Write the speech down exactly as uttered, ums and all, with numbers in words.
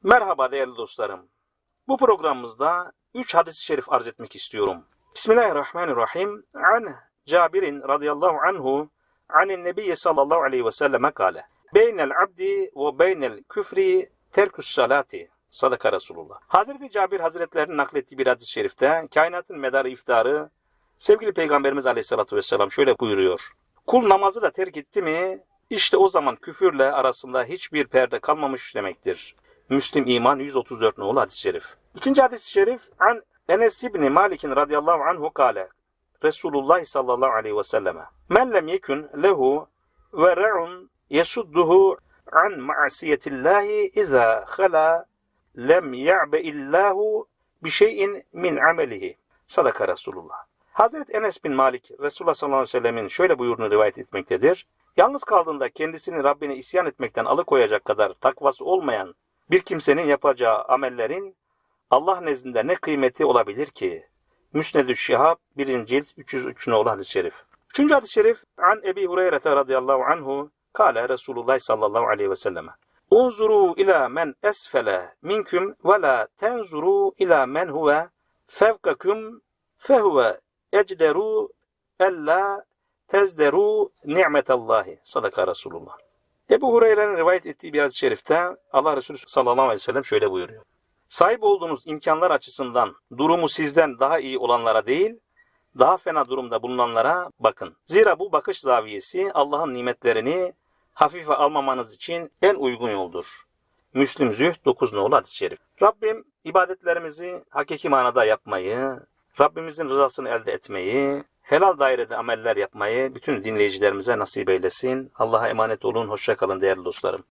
Merhaba değerli dostlarım. Bu programımızda üç hadis-i şerif arz etmek istiyorum. Bismillahirrahmanirrahim. An Cabir'in radıyallahu anhu anin nebiyye sallallahu aleyhi ve selleme kâle. Beynel abdi ve beynel küfri terkus salati. Sadaka Resulullah. Hazreti Cabir Hazretlerinin naklettiği bir hadis-i şerifte kainatın medarı iftarı sevgili Peygamberimiz aleyhissalatü vesselam şöyle buyuruyor. Kul namazı da terk etti mi işte o zaman küfürle arasında hiçbir perde kalmamış demektir. Müslim İman yüz otuz dört nolu hadis-i şerif. İkinci hadis-i şerif an Enes İbni Malik'in radıyallahu anhu kâle. Resulullah sallallahu aleyhi ve selleme. Men lem yekun lehu ve re'un yesudduhu an ma'asiyetillahi izâ khala lem ya'be illahu bi şeyin min amelihi. Sadaka Resulullah. Hazreti Enes bin Malik Resulullah sallallahu aleyhi ve sellemin şöyle buyurduğunu rivayet etmektedir. Yalnız kaldığında kendisini Rabbine isyan etmekten alıkoyacak kadar takvası olmayan bir kimsenin yapacağı amellerin Allah nezdinde ne kıymeti olabilir ki? Müsned-ü Şihab birinci cilt üç yüz üç nolu hadis-i şerif. Üçüncü hadis-i şerif an Ebi Hureyre radıyallahu anhu kâle Resulullah sallallahu aleyhi ve selleme. Unzuru ila men esfele minküm ve la tenzuru ila men huve fevkakum fehuve ecderu ella tezderu ni'metallahi. Sadaka Resulullah. Ebu Hureyre'nin rivayet ettiği bir hadis-i şerifte Allah Resulü sallallahu aleyhi ve sellem şöyle buyuruyor. Sahip olduğunuz imkanlar açısından durumu sizden daha iyi olanlara değil, daha fena durumda bulunanlara bakın. Zira bu bakış zaviyesi Allah'ın nimetlerini hafife almamanız için en uygun yoldur. Müslim Zühd dokuz nolu hadis-i şerif. Rabbim ibadetlerimizi hakiki manada yapmayı, Rabbimizin rızasını elde etmeyi, helal dairede ameller yapmayı bütün dinleyicilerimize nasip eylesin. Allah'a emanet olun. Hoşça kalın değerli dostlarım.